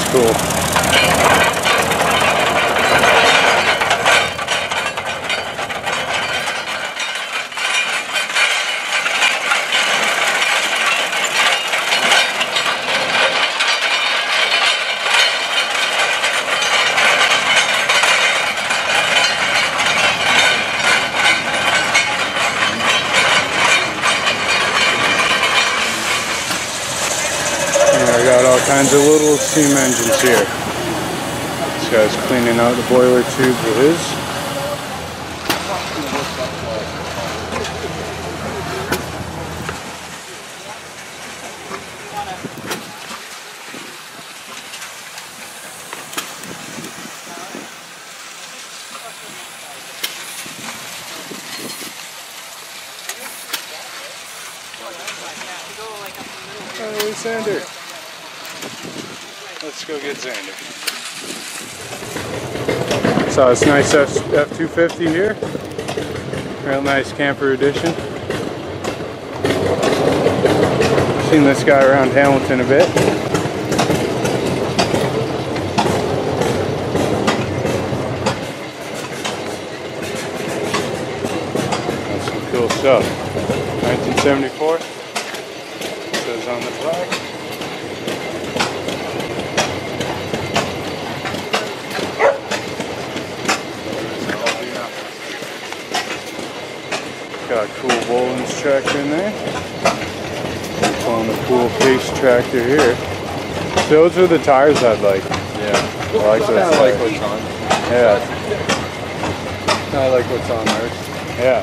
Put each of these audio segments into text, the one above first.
cool. I got all kinds of little steam engines here. This guy's cleaning out the boiler tube with his. Hey, Xander. Let's go get Xander. So it's nice F-250 here. Real nice camper edition. Seen this guy around Hamilton a bit. That's some cool stuff. 1974. Says on the flag. Got a cool Woolens tractor in there. On the cool Pace tractor here. Those are the tires I'd like. Yeah. I like those. I like what's on. Yeah. I like what's on ours. Yeah.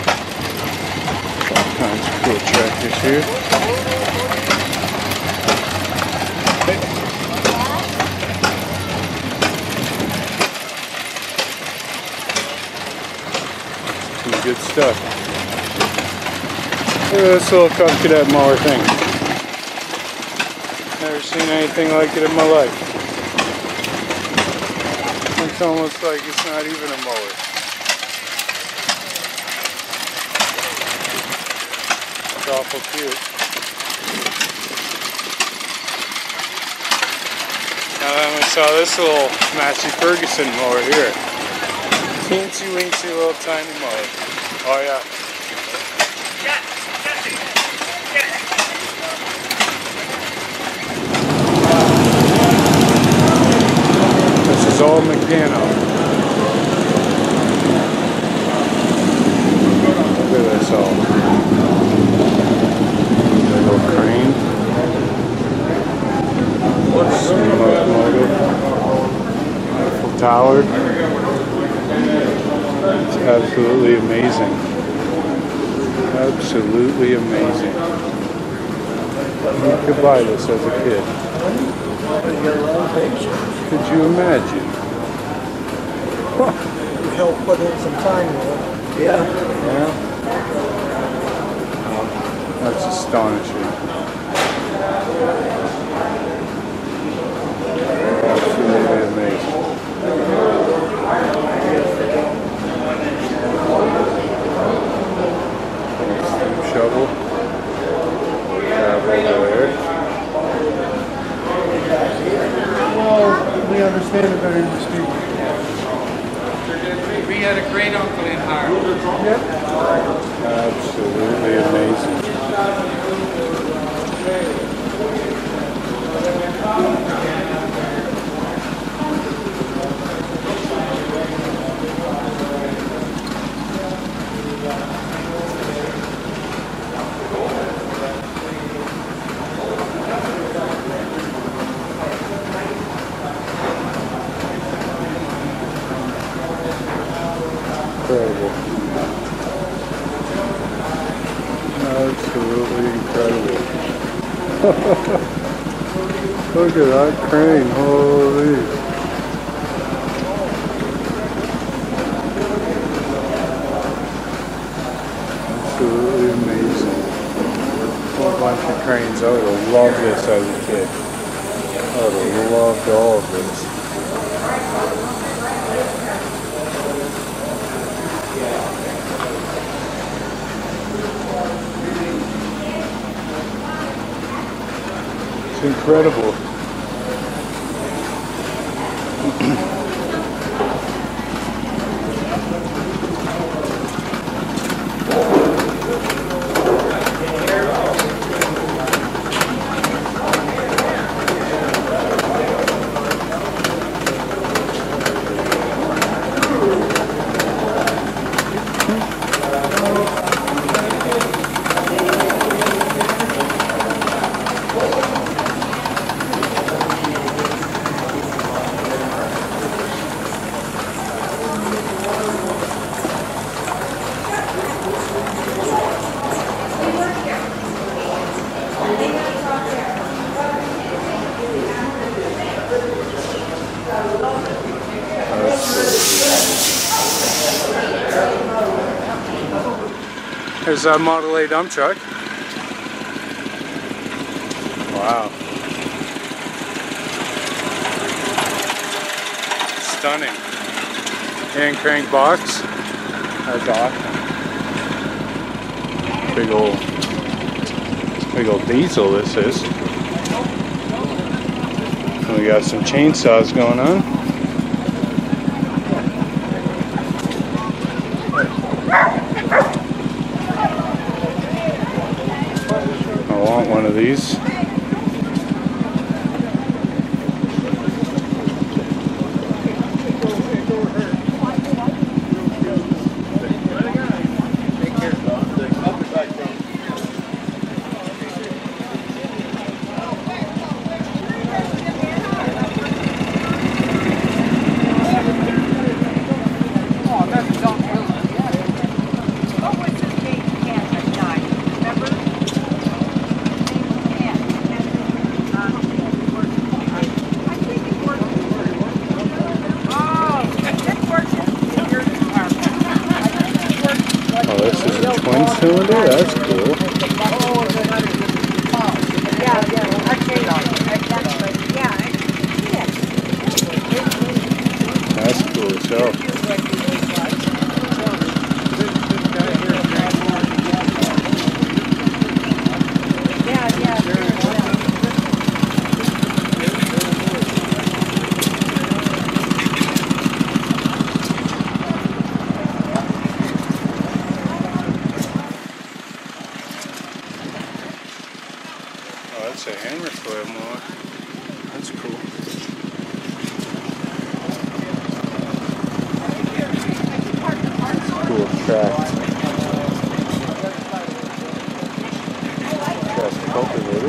All kinds of cool tractors here. Some good stuff. Look at this little Cub Cadet mower thing. Never seen anything like it in my life. It's almost like it's not even a mower. It's awful cute. Now then we saw this little Massey Ferguson mower here. Teensy weensy little tiny mower. Oh yeah. This is all Meccano. Look at this all. Little crane. Steam locomotive. Eiffel Tower. It's absolutely amazing. Absolutely amazing. You could buy this as a kid. Could you imagine? You helped put in some time with it. Yeah. Yeah. That's astonishing. Absolutely amazing. Shovel. Grab over there. Well, we understand it better than you speak. We had a great uncle in Harvard. Yep. Absolutely amazing. Incredible. Absolutely incredible. Look at that crane, holy. Absolutely amazing. A whole bunch of cranes. I would have loved this as a kid. I would have loved all of this. It's incredible. There's a Model A dump truck. Wow. Stunning. Hand crank box. That's awesome. Big old diesel this is. And we got some chainsaws going on. I want one of these. Twin cylinder? That's cool. That's cool as hell. That's a hammer coil mower. That's cool. Cool track. Track cultivator.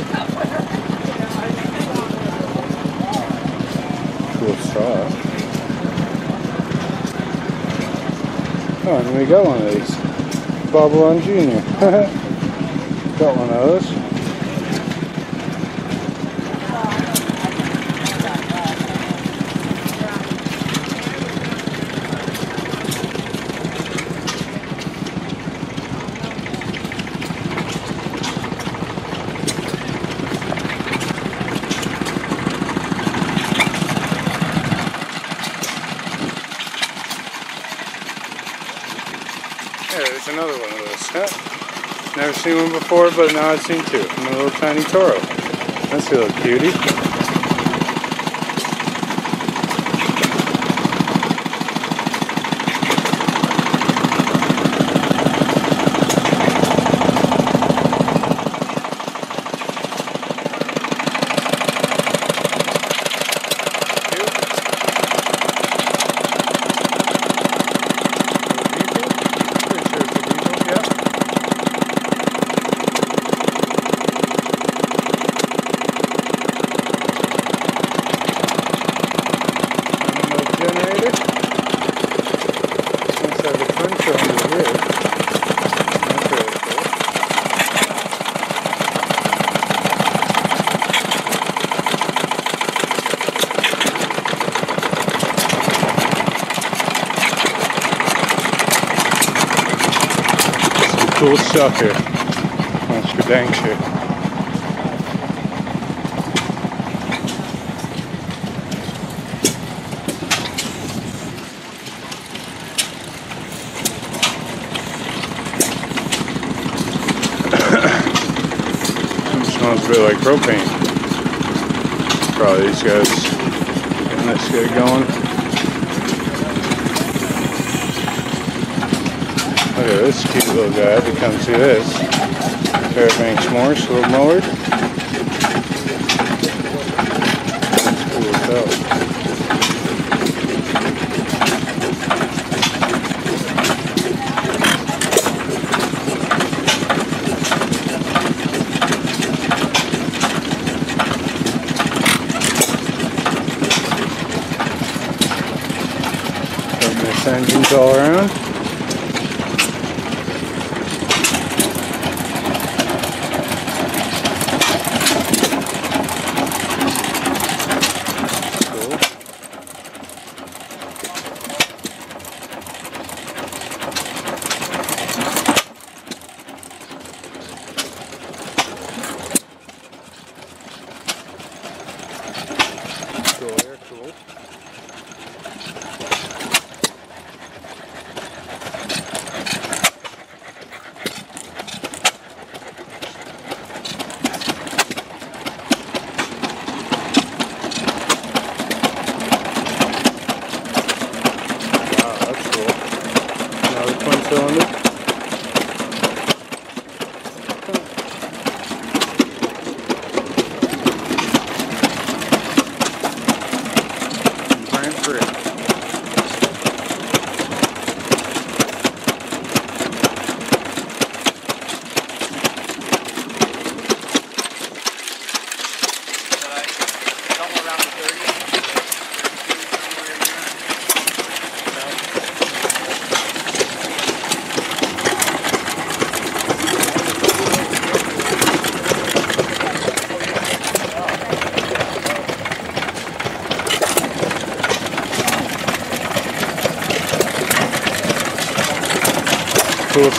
Cool saw. Oh, and we got one of these. Bob-Alon Jr. Got one of those. Yeah, there's another one of those. Huh? Never seen one before, but now I've seen two. And a little tiny Toro. That's a little cutie. Cool stuff here. That's for dang sure. Smells a bit like propane. Probably these guys getting this guy going. Look at this cute little guy that comes through this. Fairbanks Morse, little mower. That's cool as hell. Putting this engines all around.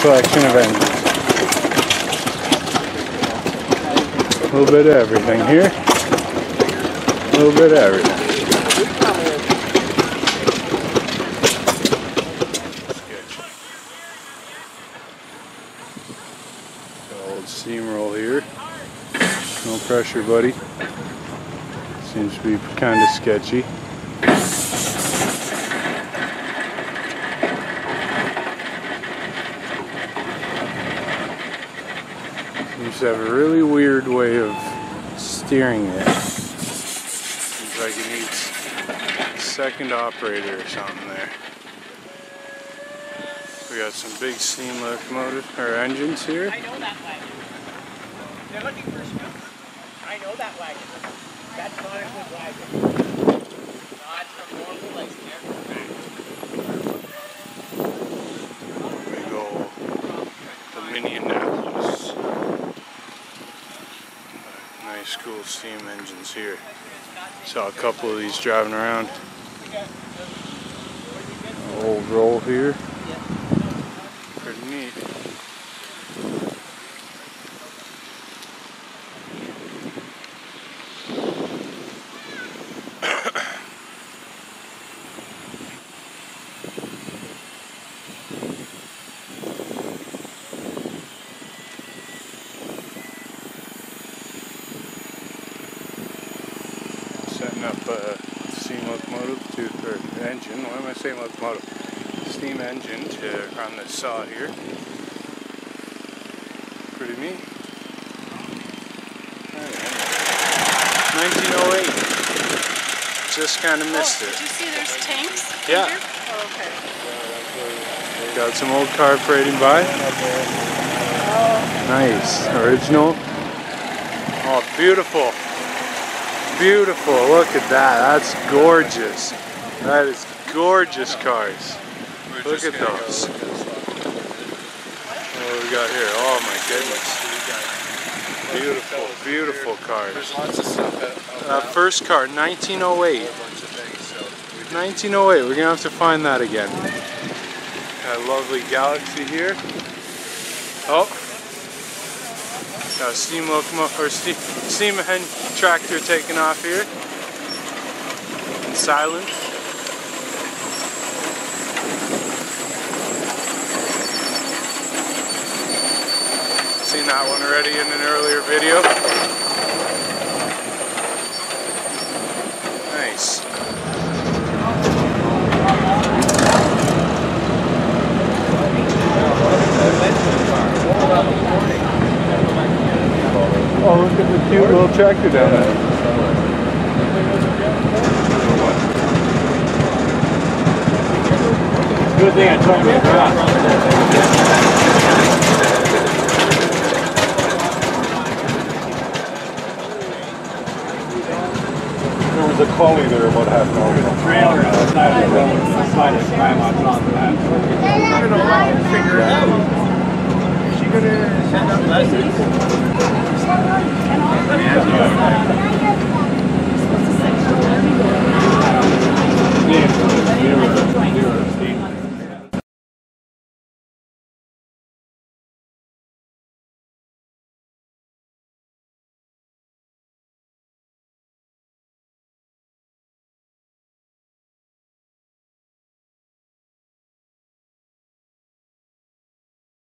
selection of engines. A little bit of everything here. A little bit of everything. Old steam roll here. No pressure, buddy. Seems to be kind of sketchy. Seems to have a really weird way of steering it. Seems like it needs a second operator or something there. We got some big steam locomotive or engines here. I know that wagon. They're looking for a scoop. I know that wagon. That's not a good wagon. Not from normal place here. Big old Minneapolis. Nice cool steam engines here. Saw a couple of these driving around. Old roll here. Pretty neat. Setting up a steam locomotive or engine. Why am I saying locomotive? Steam engine to run this saw here. Pretty neat. 1908. Just kind of missed it. Did you see there's tanks? Yeah. Here? Oh, okay. Got some old car parading by. Nice. Original. Oh, beautiful. Beautiful. Look at that. That's gorgeous. That is gorgeous cars. Look at those. What do we got here? Oh my goodness. Beautiful, beautiful cars. There's lots of stuff. First car, 1908. 1908. We're going to have to find that again. Got a lovely Galaxy here. Oh. Got a steam locomotive or steam tractor taking off here. In silence. Seen that one already in an earlier video. Nice. Oh, look at the cute little tractor down there. Good thing I told you about. There was a collie there about half an hour ago. Trailer outside of the time on top of that. I'm gonna figure it out. Is she gonna send out lessons? Yeah.